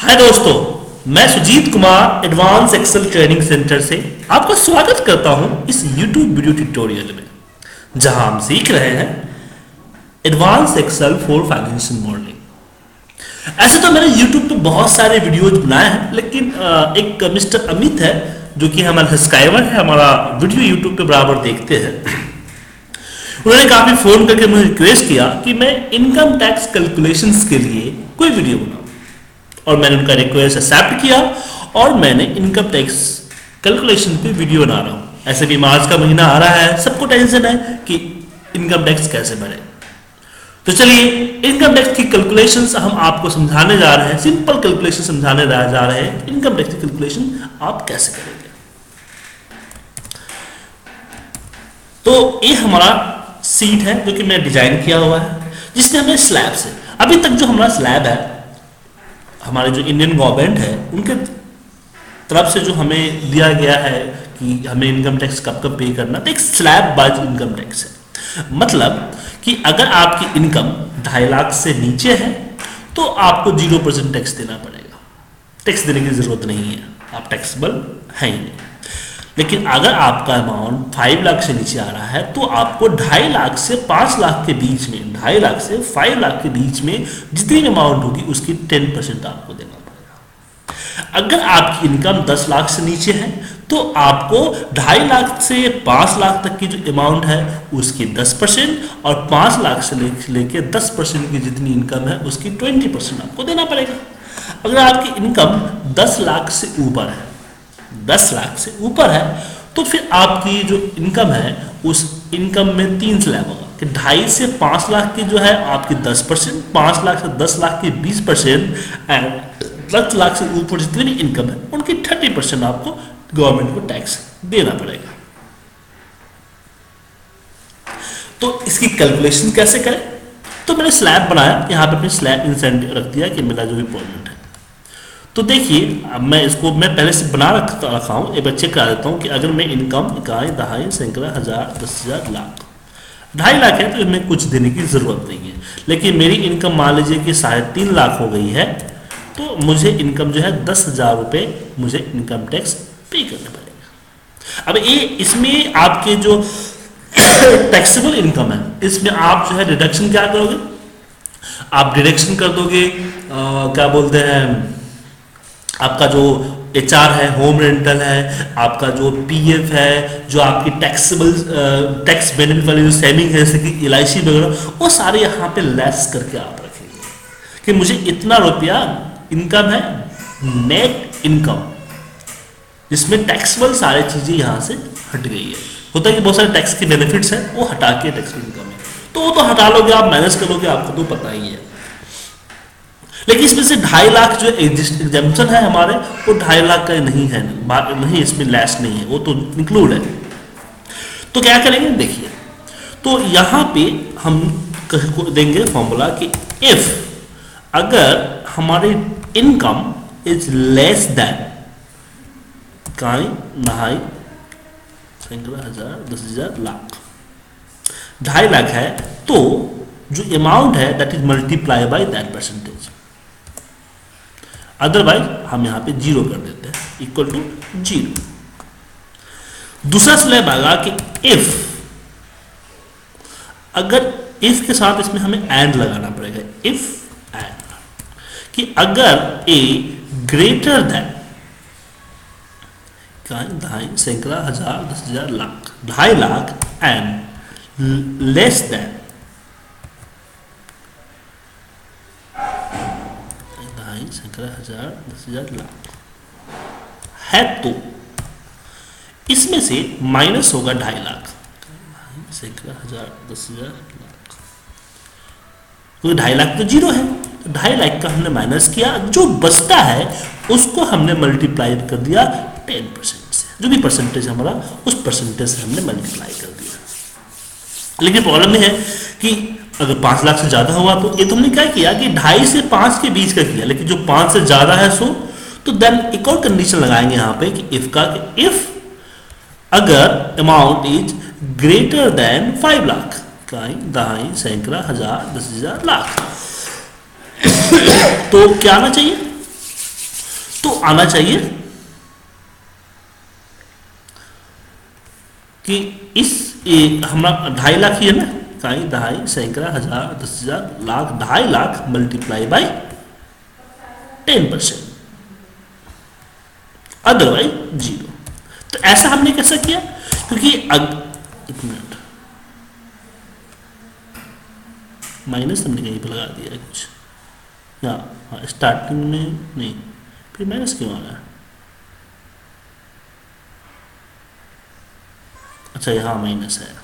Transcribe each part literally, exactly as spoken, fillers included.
हाय दोस्तों, मैं Sujit Kumar advance Excel training center से आपका स्वागत करता हूं इस YouTube वीडियो ट्यूटोरियल में, जहां हम सीख रहे हैं advance Excel for financial modelling. ऐसे तो मैंने YouTube पे बहुत सारे वीडियोज बनाए हैं, लेकिन एक मिस्टर अमित है जो कि हमारा सब्सक्राइबर है, हमारा वीडियो YouTube पे बराबर देखते हैं। उन्होंने काफी फोन करके मुझे रिक्वेस्ट किया कि मैं इनकम टैक्स कैलकुलेशंस के लिए कोई वीडियो बनाऊं, और मैंने उनका रिक्वेस्ट एक्सेप्ट किया और मैंने इनकम टैक्स कैलकुलेशन पे वीडियो बना रहा हूँ। ऐसे भी मार्च का महीना आ रहा है, सबको टेंशन है कि इनकम टैक्स कैसे भरे। तो चलिए इनकम टैक्स की कैलकुलेशंस हम आपको समझाने जा रहे हैं, सिंपल कैलकुलेशन समझाने जा रहे हैं। इनकम टैक्स की कैलकुलेशन आप कैसे करेंगे। तो ये हमारा सीट है जो कि मैं डिजाइन किया हुआ है, जिसमें हमें स्लैब से अभी तक जो हमारा स्लैब है, हमारे जो इंडियन गवर्नमेंट है उनके तरफ से जो हमें दिया गया है कि हमें इनकम टैक्स कब कब पे करना, तो एक स्लैब वाइज इनकम टैक्स है। मतलब कि अगर आपकी इनकम ढाई लाख से नीचे है तो आपको जीरो परसेंट टैक्स देना पड़ेगा, टैक्स देने की जरूरत नहीं है, आप टैक्सेबल है ही नहीं। लेकिन अगर आपका अमाउंट फाइव लाख से नीचे आ रहा है तो आपको ढाई लाख से पाँच लाख के बीच में, ढाई लाख से फाइव लाख के बीच में जितनी अमाउंट होगी उसकी टेन परसेंट आपको देना पड़ेगा। अगर आपकी इनकम दस लाख से नीचे है तो आपको ढाई लाख से पाँच लाख तक की जो अमाउंट है उसकी दस परसेंट, और पाँच लाख से लेके दस परसेंट की जितनी इनकम है उसकी ट्वेंटी परसेंट आपको देना पड़ेगा। अगर आपकी इनकम दस लाख से ऊपर है, दस लाख से ऊपर है तो फिर आपकी जो इनकम है उस इनकम में तीन स्लैब होगा कि ढाई से पाँच लाख की जो है आपकी दस परसेंट, पाँच लाख से दस लाख की बीस परसेंट, एंड दस लाख से ऊपर जितनी भी इनकम है उनकी थर्टी परसेंट आपको गवर्नमेंट को टैक्स देना पड़ेगा। तो इसकी कैलकुलेशन कैसे करें, तो मैंने स्लैब बनाया, यहाँ पे अपने स्लैब इंसेंटिव रख दिया कि मेरा जो भी पॉइंट है। तो देखिए अब मैं इसको मैं पहले से बना रखा रखा हूँ, एक बच्चे करा देता हूँ कि अगर मैं इनकम इकाई दहाई सैकड़ा हज़ार दस हज़ार लाख ढाई लाख है तो इसमें कुछ देने की ज़रूरत नहीं है। लेकिन मेरी इनकम मान लीजिए कि साढ़े तीन लाख हो गई है तो मुझे इनकम जो है दस हज़ार रुपये मुझे इनकम टैक्स पे करना पड़ेगा। अब ये इसमें आपके जो टैक्सेबल इनकम है इसमें आप जो है डिडक्शन क्या करोगे, आप डिडक्शन कर दोगे आ, क्या बोलते हैं, आपका जो एच आर है, होम रेंटल है, आपका जो पी एफ है, जो आपकी टैक्सेबल टैक्स बेनिफिट वाली जो सेविंग है जैसे कि एल आई सी वगैरह, वो सारे यहाँ पे लेस करके आप रखेंगे कि मुझे इतना रुपया इनकम है, नेट इनकम, जिसमें टैक्सेबल सारी चीज़ें यहाँ से हट गई है। होता है कि बहुत सारे टैक्स के बेनिफिट्स हैं वो हटा के टैक्सेबल इनकम है, तो वो तो हटा लोगे आप, मैनेज कर लोगे, आपको तो पता ही है। लेकिन इसमें से ढाई लाख जो एग्जाम्पशन है हमारे वो ढाई लाख का नहीं है, नहीं इसमें लेस नहीं है, वो तो इंक्लूड है। तो क्या करेंगे देखिए, तो यहाँ पे हम देंगे फॉर्मूला कि इफ अगर हमारी इनकम इज लेस देन इकाई दहाई सैकड़ा हजार दस हजार लाख, ढाई लाख है तो जो अमाउंट है that is multiply by that percentage, otherwise हम यहां पे जीरो कर देते हैं, इक्वल टू जीरो। दूसरा स्लैब आएगा कि इफ, अगर इफ के साथ इसमें हमें एंड लगाना पड़ेगा, इफ एंड कि अगर ए ग्रेटर देन ढाई सैकड़ा हजार दस हजार लाख, ढाई लाख एंड लेस देन सैकड़ा हजार दस हजार लाख है तो इसमें से माइनस होगा ढाई लाख, सैकड़ा हजार दस हजार लाख, तो ढाई लाख तो जीरो है, तो ढाई लाख का हमने माइनस किया, जो बचता है उसको हमने मल्टीप्लाई कर दिया टेन परसेंट से, जो भी परसेंटेज हमारा उस परसेंटेज से हमने मल्टीप्लाई कर दिया। लेकिन प्रॉब्लम यह है कि अगर पाँच लाख से ज्यादा हुआ तो ये तो हमने क्या किया कि ढाई से पाँच के बीच का किया, लेकिन जो पाँच से ज्यादा है सो तो देन एक और कंडीशन लगाएंगे यहाँ पे कि इफ का कि इफ अगर amount is greater than five lakh, इकाई दहाई सैकड़ा हजार दस हजार लाख तो क्या आना चाहिए, तो आना चाहिए कि इस हमारा ढाई लाख ही है ना, कहीं ढाई सैकड़ा हजार दस हजार लाख, ढाई lakh multiply by ten percent, otherwise zero. तो ऐसा हमने कैसा किया, क्योंकि अग एक मिनट माइनस हमने कहीं पर लगा दिया है कुछ, हाँ स्टार्टिंग में नहीं, फिर माइनस क्यों आ गया, अच्छा यहाँ माइनस है,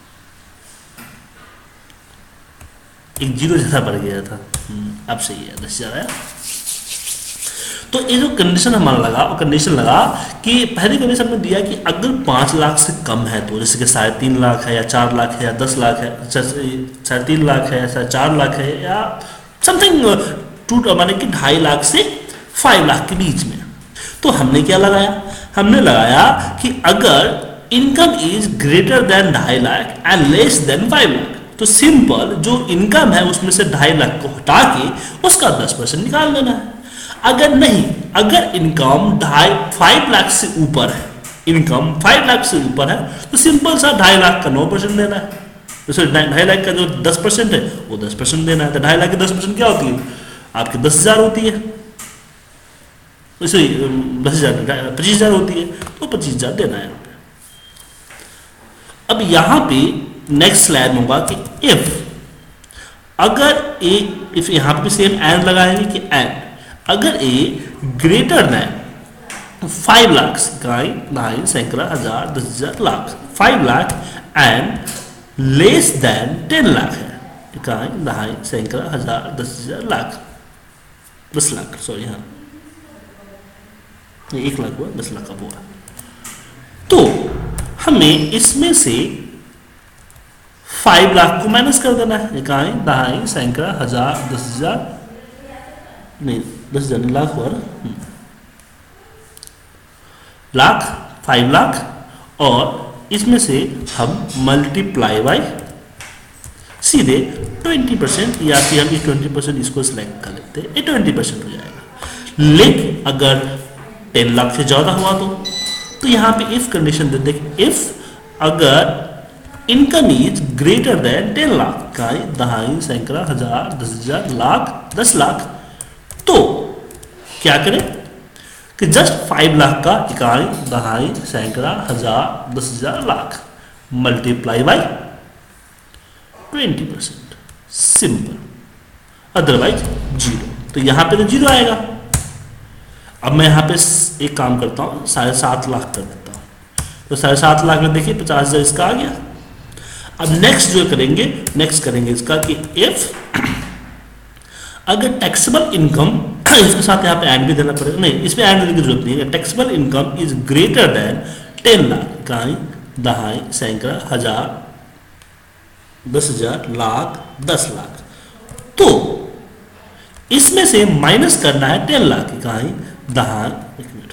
एक जीरो जैसा बढ़ गया था, अब सही है, दस हजार आया। तो ये जो कंडीशन हमारा लगा, वो कंडीशन लगा कि पहली कंडीशन में दिया कि अगर पाँच लाख से कम है तो, जैसे कि साढ़े तीन लाख है या चार लाख है या दस लाख है, साढ़े तीन लाख है या चार लाख है या समथिंग टू, माने कि ढाई लाख से फाइव लाख के बीच में। तो हमने क्या लगाया, हमने लगाया कि अगर इनकम इज ग्रेटर देन ढाई lakh and less than five lakh, तो सिंपल जो इनकम है उसमें से ढाई लाख को हटा के उसका दस परसेंट निकाल लेना है। अगर नहीं, अगर इनकम ढाई फाइव लाख से ऊपर है, इनकम फाइव लाख से ऊपर है, तो सिंपल सा ढाई लाख का नौ परसेंट देना है, तो ढाई लाख का जो दस परसेंट है वो दस परसेंट देना है। तो ढाई लाख की दस परसेंट क्या होती है, आपकी दस हजार होती है, सॉरी दस हजार पच्चीस हजार होती है, तो पच्चीस हजार देना है यहाँ पे। अब यहाँ पे नेक्स्ट स्लाइड में होगा कि इफ, अगर ए, इफ यहाँ पे सेम एंड लगाएंगे कि एंड, अगर A greater than five lakh, ढाई सैकड़ा हजार दस हजार lakh, five lakh and less than ten lakh है, ढाई सैकड़ा हजार दस हजार लाख, दस लाख सॉरी, हाँ एक लाख हुआ, दस लाख का हुआ। तो हमें इसमें से फाइव लाख को माइनस कर देना है, इकाई ढाई सैकड़ा हजार दस हजार नहीं दस हजार लाख हुआ ना, लाख फाइव लाख, और इसमें से हम मल्टीप्लाई बाई सीधे ट्वेंटी परसेंट, या फिर हम ट्वेंटी परसेंट इसको सिलेक्ट कर लेते हैं, ये ट्वेंटी परसेंट हो जाएगा। लेकिन अगर टेन लाख से ज्यादा हुआ तो तो यहाँ पे इफ कंडीशन देते हैं, इफ अगर income is greater than ten lakh, का दहाई सैकड़ा हजार दस हजार लाख दस लाख, तो क्या करें कि जस्ट फाइव लाख का इकाई दहाई सैकड़ा हजार दस हजार lakh multiply by twenty percent, simple, otherwise zero. तो यहां पे तो जीरो आएगा। अब मैं यहां पे एक काम करता हूं, साढ़े सात लाख कर देता हूं, तो साढ़े सात लाख में देखिए पचास हजार इसका आ गया। अब नेक्स्ट जो करेंगे, नेक्स्ट करेंगे इसका कि इफ अगर टैक्सेबल इनकम, इसके साथ यहाँ पे ऐड भी देना पड़ेगा, नहीं इसमें ऐड देने की जरूरत नहीं है, taxable income is greater than ten lakh, इकाई दहाई सैकड़ा हजार दस हजार लाख दस लाख, तो इसमें से माइनस करना है टेन लाख, इकाई दहाई एक मिनट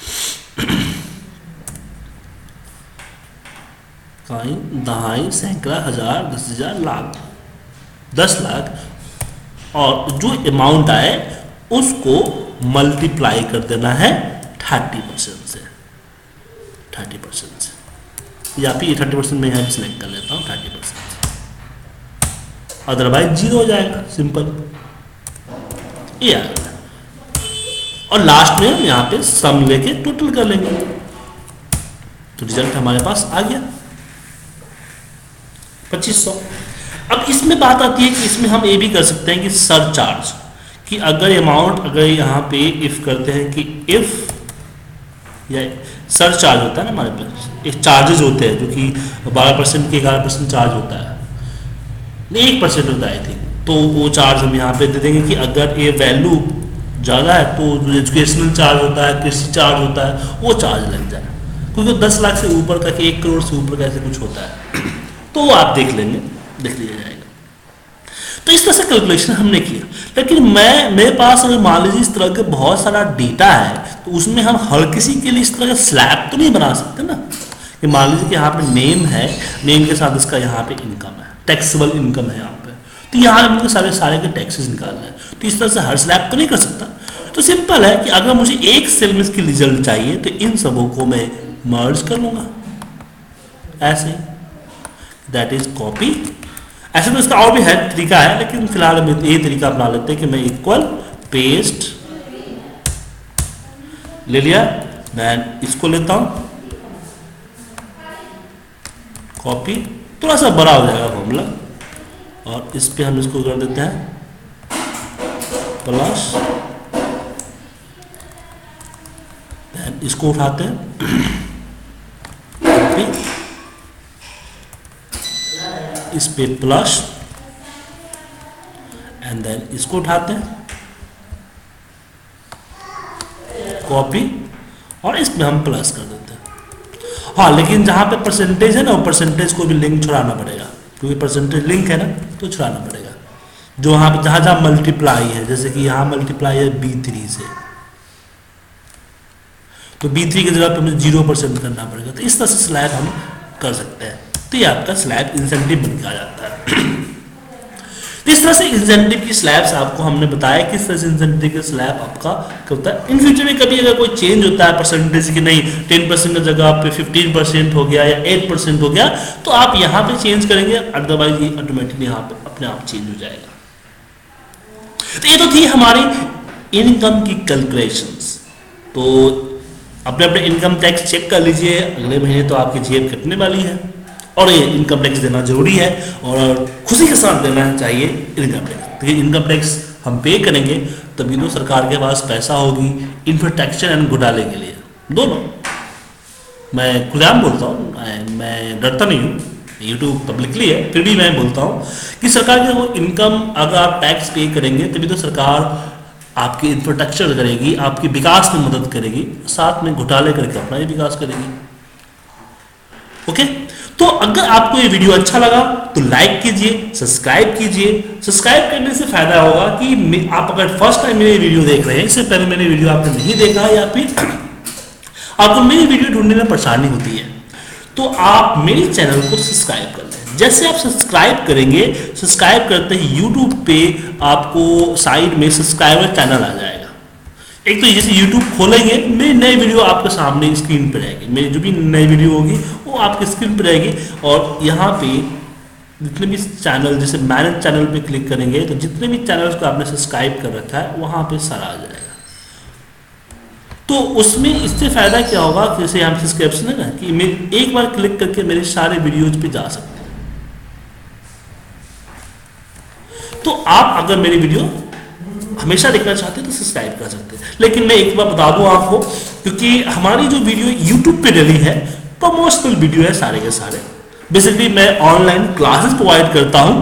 इकाई दहाई सैकड़ा हजार दस हजार लाख दस लाख, और जो अमाउंट आए उसको मल्टीप्लाई कर देना है थर्टी परसेंट से, थर्टी परसेंट से, या फिर थर्टी परसेंट में यहाँ सिलेक्ट कर लेता हूँ थर्टी परसेंट, अदरवाइज जीरो हो जाएगा, सिंपल ये आ गया। और लास्ट में हम यहाँ पे सम लेके टोटल कर लेंगे, तो रिजल्ट हमारे पास आ गया पच्चीस सौ। अब इसमें बात आती है कि इसमें हम ये भी कर सकते हैं कि सरचार्ज, कि अगर अमाउंट, अगर यहाँ पे इफ करते हैं कि इफ, या सरचार्ज होता है ना हमारे पास, एक चार्जेस होते हैं जो कि बारह परसेंट के ग्यारह परसेंट चार्ज होता है, नहीं एक परसेंट होता है आई थिंक, तो वो चार्ज हम यहाँ पे दे देंगे कि अगर ये वैल्यू ज़्यादा है तो जो एजुकेशनल चार्ज होता है, कृषि चार्ज होता है, वो चार्ज लग जाए, क्योंकि दस लाख से ऊपर का कि एक करोड़ से ऊपर का ऐसे कुछ होता है, तो वो आप देख लेंगे, देख लिया जाएगा। तो इस तरह से कैलकुलेशन हमने किया। लेकिन मैं मेरे पास अगर मान लीजिए इस तरह के बहुत सारा डेटा है, तो उसमें हम हर किसी के लिए इस तरह का स्लैब तो नहीं बना सकते ना, कि मान लीजिए कि यहाँ पे नेम है, नेम के साथ इसका यहाँ पे इनकम है, टैक्सेबल इनकम है यहाँ पे, तो यहाँ हमको सारे सारे के टैक्सेस निकालना है, तो इस तरह से हर स्लैब तो नहीं कर सकता। तो सिंपल है कि अगर मुझे एक सेल में इसकी रिजल्ट चाहिए तो इन सबों को मैं मर्ज कर लूंगा ऐसे, दैट इज कॉपी। ऐसे तो इसका और भी है तरीका है, लेकिन फिलहाल हम ये तरीका अपना लेते हैं कि मैं इक्वल पेस्ट ले लिया, मैं इसको लेता हूं कॉपी, थोड़ा सा बड़ा हो जाएगा फॉर्मूला, और इस पे हम इसको कर देते हैं प्लस, देन इसको उठाते हैं कॉपी, इस पे प्लस, एंड देन इसको उठाते हैं कॉपी, और इसमें हम प्लस कर देते हैं। हाँ, लेकिन जहां पे परसेंटेज है ना, वो परसेंटेज को भी लिंक छुड़ाना पड़ेगा, क्योंकि परसेंटेज लिंक है ना, तो छुड़ाना पड़ेगा। जो वहां पे जहां जहां मल्टीप्लाई है, जैसे कि यहां मल्टीप्लाई है बी थ्री से, तो बी थ्री की जगह पे हमें जीरो परसेंट करना पड़ेगा। तो इस तरह से स्लैब हम कर सकते हैं। तो ये आपका स्लैब इंसेंटिव बन के आ जाता है। तो इस तरह से इंसेंटिव की स्लैब्स आपको हमने बताया किस तरह से इंसेंटिव का स्लैब आपका होता है। इन फ्यूचर में कभी अगर कोई चेंज होता है परसेंटेज की, नहीं टेन परसेंट की जगह पे फिफ्टीन परसेंट हो गया या एट परसेंट हो गया, तो आप यहाँ पे चेंज करेंगे, अदरवाइज ये ऑटोमेटिकली यहाँ पे अपने आप चेंज हो जाएगा। तो ये तो थी हमारी इनकम की कैलकुलेशंस। तो अपने अपने इनकम टैक्स चेक कर लीजिए, अगले महीने तो आपकी जेब कटने वाली है, और ये इनकम टैक्स देना जरूरी है, और खुशी के साथ देना चाहिए इनकम टैक्स। क्योंकि इनकम टैक्स हम पे करेंगे तभी तो सरकार के पास पैसा होगी इंफ्रास्ट्रक्चर एंड घोटाले के लिए, दोनों। मैं खुलेआम बोलता हूँ, मैं डरता नहीं हूँ, यूट्यूब पब्लिकली है, फिर भी मैं बोलता हूँ कि सरकार के वो इनकम अगर आप टैक्स पे करेंगे तभी तो सरकार आपकी इंफ्रास्ट्रक्चर करेगी, आपकी विकास में मदद करेगी, साथ में घोटाले करके अपना ही विकास करेगी। ओके, तो अगर आपको ये वीडियो अच्छा लगा तो लाइक कीजिए, सब्सक्राइब कीजिए। सब्सक्राइब करने से फायदा होगा कि आप अगर फर्स्ट टाइम मेरी वीडियो देख रहे हैं, इससे पहले मेरी वीडियो आपने नहीं देखा, या फिर आपको मेरी वीडियो ढूंढने में परेशानी होती है, तो आप मेरे चैनल को सब्सक्राइब कर लें। जैसे आप सब्सक्राइब करेंगे, सब्सक्राइब करते ही यूट्यूब पे आपको साइड में सब्सक्राइबर चैनल आ जाएगा। एक तो जैसे यूट्यूब खोलेंगे, मेरी नई वीडियो आपके सामने स्क्रीन पे रहेगी, मेरी जो भी नई वीडियो होगी वो आपके स्क्रीन पे रहेगी, और यहाँ पे जितने भी चैनल, जैसे मैनेज चैनल पे क्लिक करेंगे तो जितने भी चैनल्स को आपने सब्सक्राइब कर रखा है वहाँ पे सारा आ जाएगा। तो उसमें इससे फायदा क्या होगा, जैसे यहाँ पे सब्सक्रिप्शन है ना, कि मैं एक बार क्लिक करके मेरे सारे वीडियोज पे जा सकते हैं। तो आप अगर मेरी वीडियो हमेशा देखना चाहते हैं तो सब्सक्राइब कर सकते हैं। लेकिन मैं एक बार बता दूं आपको, क्योंकि हमारी जो वीडियो यूट्यूब पे डली है प्रमोशनल वीडियो है सारे के सारे। बेसिकली मैं ऑनलाइन क्लासेस प्रोवाइड करता हूं,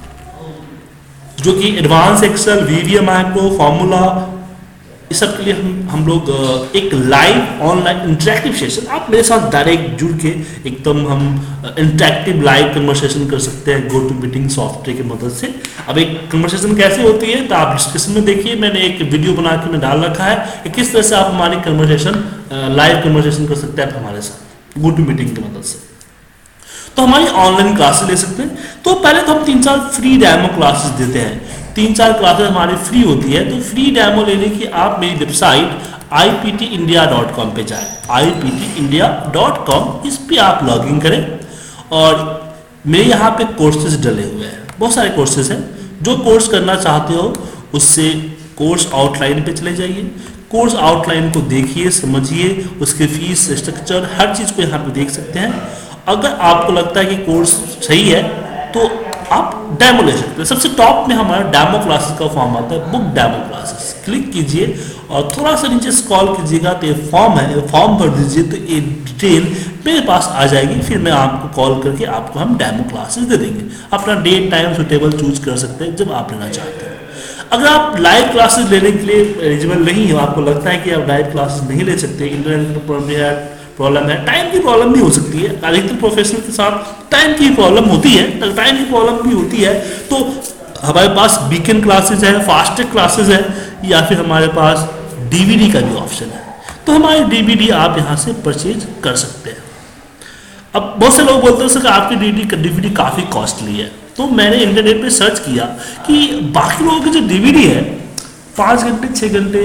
जो कि advance Excel, VVM macro, formula, इस सब के लिए हम हम लोग एक लाइव ऑनलाइन इंटरेक्टिव सेशन, आप मेरे साथ डायरेक्ट जुड़ के एकदम हम इंटरेक्टिव लाइव कन्वर्सेशन कर सकते हैं गो टू मीटिंग सॉफ्टवेयर की मदद से। अब एक कन्वर्सेशन कैसे होती है तो आप डिस्क्रिप्शन में देखिए, मैंने एक वीडियो बना के मैं डाल रखा है कि किस तरह से आप हमारी कन्वर्सेशन लाइव कन्वर्सेशन कर सकते हैं आप हमारे साथ गो टू मीटिंग की मदद से। तो हमारी ऑनलाइन क्लासेस ले सकते हैं। तो पहले तो हम तीन चार फ्री डेमो क्लासेस देते हैं, तीन चार क्लासेस हमारी फ्री होती है। तो फ्री डेमो लेने की आप मेरी website I P T India dot com पे जाए, I P T India dot com, इस पे आप लॉग इन करें, और मेरे यहाँ पे कोर्सेज डले हुए हैं, बहुत सारे कोर्सेज हैं। जो कोर्स करना चाहते हो उससे कोर्स आउटलाइन पे चले जाइए, कोर्स आउटलाइन को देखिए, समझिए, उसके फीस स्ट्रक्चर हर चीज़ को यहाँ पे देख सकते हैं। अगर आपको लगता है कि कोर्स सही है तो आप डेमो ले सकते हैं। सबसे टॉप में हमारा डेमो क्लासेस का फॉर्म आता है, बुक डेमो क्लासेस, क्लिक कीजिए और थोड़ा सा नीचे स्क्रॉल कीजिएगा तो ये फॉर्म है, फॉर्म भर दीजिए तो ये डिटेल मेरे पास आ जाएगी। फिर मैं आपको कॉल करके आपको हम डेमो क्लासेस दे देंगे। अपना डेट टाइम सुटेबल चूज कर सकते हैं जब आप लेना चाहते हैं। अगर आप लाइव क्लासेस लेने के लिए एलिजिबल नहीं हो, आपको लगता है कि आप लाइव क्लासेस नहीं ले सकते, इंटरनेट प्रॉब्लम है, प्रॉब्लम है, टाइम की प्रॉब्लम भी हो सकती है, अधिकतर प्रोफेशनल के साथ टाइम की प्रॉब्लम होती है, तो टाइम की प्रॉब्लम भी होती है, तो हमारे पास वीकेंड क्लासेस है, फास्टेड क्लासेस है, या फिर हमारे पास डीवीडी का भी ऑप्शन है। तो हमारी डीवीडी आप यहाँ से परचेज कर सकते हैं। अब बहुत से लोग बोलते हैं सर आपकी डीवीडी डीवीडी काफ़ी कॉस्टली है, तो मैंने इंटरनेट पे सर्च किया कि बाकी लोगों की जो डीवीडी है पाँच घंटे छः घंटे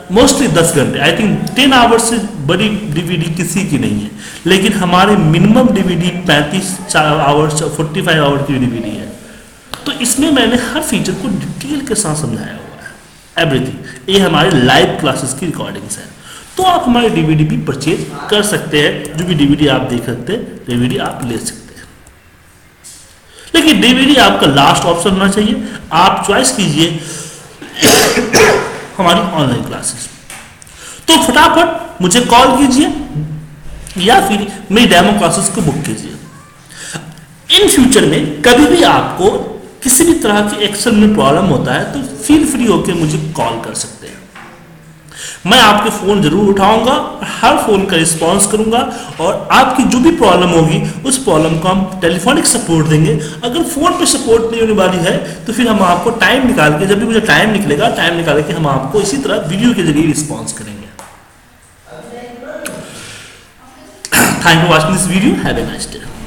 मोस्टली दस घंटे, आई थिंक टेन आवर्स से बड़ी डीवीडी किसी की नहीं है, लेकिन हमारे मिनिमम डीवीडी पैंतीस आवर्स फोर्टी फाइव आवर की डीवीडी है। तो इसमें मैंने हर फीचर को डिटेल के साथ समझाया हुआ है, एवरीथिंग। ये हमारे लाइव क्लासेस की रिकॉर्डिंग्स है। तो आप हमारी डीवीडी भी परचेज कर सकते हैं, जो भी डीवीडी आप देख सकते हैं डीवीडी आप ले सकते हैं। लेकिन डीवीडी आपका लास्ट ऑप्शन होना चाहिए, आप चॉइस कीजिए हमारी ऑनलाइन क्लासेस। तो फटाफट मुझे कॉल कीजिए या फिर मेरी डेमो क्लासेस को बुक कीजिए। इन फ्यूचर में कभी भी आपको किसी भी तरह की एक्सेल में प्रॉब्लम होता है तो फील फ्री होकर मुझे कॉल कर सकते हैं। मैं आपके फोन जरूर उठाऊंगा, हर फोन का रिस्पॉन्स करूंगा और आपकी जो भी प्रॉब्लम होगी उस प्रॉब्लम को हम टेलीफोनिक सपोर्ट देंगे। अगर फोन पे सपोर्ट नहीं होने वाली है तो फिर हम आपको टाइम निकाल के, जब भी मुझे टाइम निकलेगा, टाइम निकाल के हम आपको इसी तरह वीडियो के जरिए रिस्पॉन्स करेंगे। Thank you for watching this video, have a nice day.